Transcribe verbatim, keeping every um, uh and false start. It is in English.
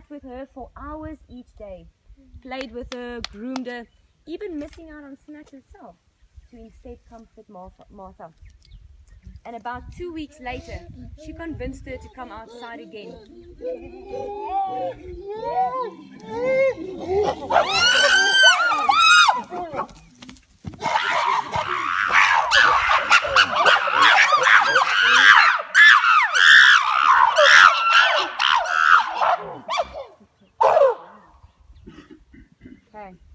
sat with her for hours each day, played with her, groomed her, even missing out on snacks herself to instead comfort Martha. Martha. And about two weeks later, she convinced her to come outside again. Okay.